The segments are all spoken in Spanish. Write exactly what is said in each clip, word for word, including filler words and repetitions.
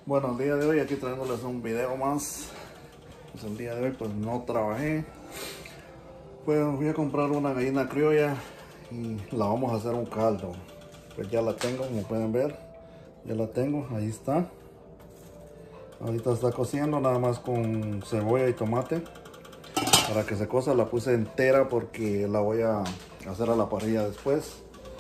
Bueno, el día de hoy aquí trayéndoles un video más. Pues el día de hoy pues no trabajé. Pues voy a comprar una gallina criolla y la vamos a hacer un caldo. Pues ya la tengo, como pueden ver. Ya la tengo, ahí está. Ahorita está cociendo nada más con cebolla y tomate. Para que se cosa la puse entera porque la voy a hacer a la parrilla después.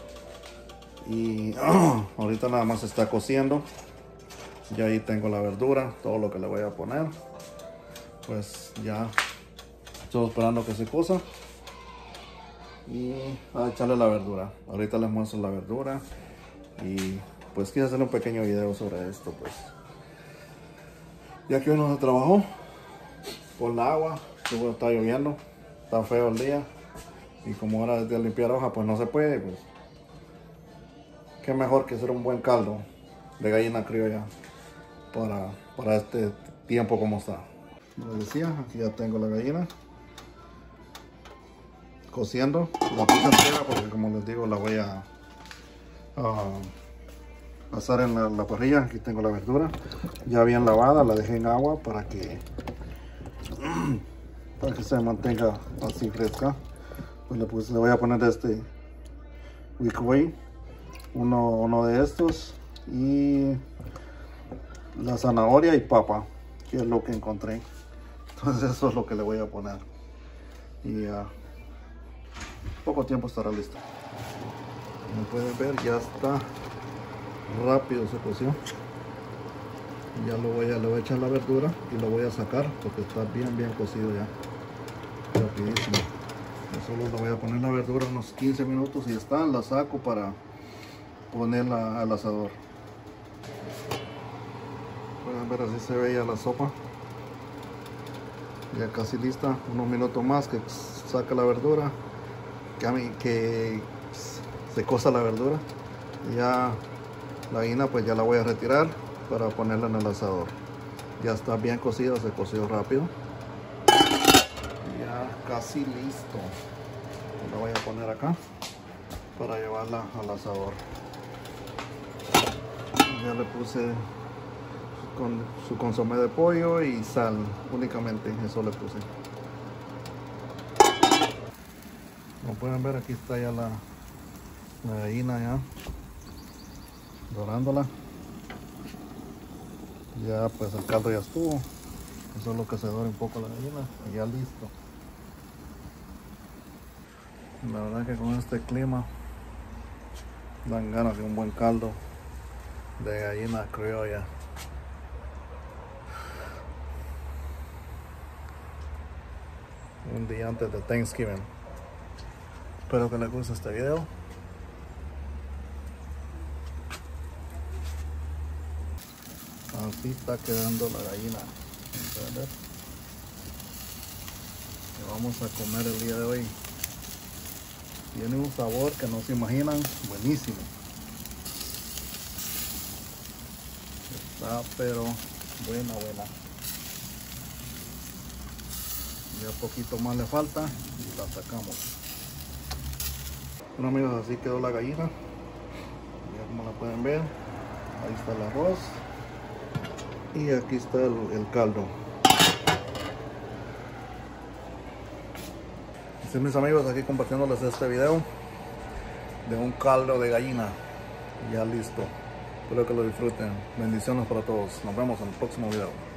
Y oh, ahorita nada más está cociendo. Ya ahí tengo la verdura, todo lo que le voy a poner. Pues ya estoy esperando que se cosa y a echarle la verdura. Ahorita les muestro la verdura y pues quise hacer un pequeño video sobre esto, pues ya que hoy no se trabajó por el agua, luego está lloviendo, está feo el día y como ahora es de limpiar hoja pues no se puede, pues qué mejor que hacer un buen caldo de gallina criolla para, para este tiempo como está. Como les decía, aquí ya tengo la gallina cociendo, la puse entera porque como les digo la voy a, a asar en la, la parrilla. Aquí tengo la verdura ya bien lavada, la dejé en agua para que para que se mantenga así fresca. Pues le, puse, le voy a poner este week way, uno, uno de estos, y la zanahoria y papa, que es lo que encontré. Entonces eso es lo que le voy a poner y a uh, poco tiempo estará listo. Como pueden ver ya está rápido, se coció. Ya lo voy a, le voy a echar la verdura y lo voy a sacar porque está bien bien cocido ya, rapidísimo. Yo solo le voy a poner la verdura unos quince minutos y está, la saco para ponerla al asador. Pueden ver, así se ve ya la sopa ya casi lista. Unos minutos más que saca la verdura, que, a mí, que se cosa la verdura. Ya la gallina pues ya la voy a retirar para ponerla en el asador. Ya está bien cocida, se coció rápido. Ya casi listo. La voy a poner acá para llevarla al asador. Ya le puse con su consomé de pollo y sal, únicamente eso le puse. Como pueden ver, aquí está ya la, la gallina ya dorándola. Ya pues el caldo ya estuvo, eso es lo que se dora un poco la gallina y ya listo. La verdad que con este clima dan ganas de un buen caldo de gallina criolla. Un día antes de Thanksgiving. Espero que les guste este video. Así está quedando la gallina. Que vamos a comer el día de hoy. Tiene un sabor que no se imaginan, buenísimo. Está pero buena, buena. Ya poquito más le falta y la sacamos. Bueno amigos, así quedó la gallina. Ya como la pueden ver, ahí está el arroz y aquí está el, el caldo. Así mis amigos, aquí compartiéndoles este video de un caldo de gallina ya listo. Espero que lo disfruten. Bendiciones para todos. Nos vemos en el próximo video.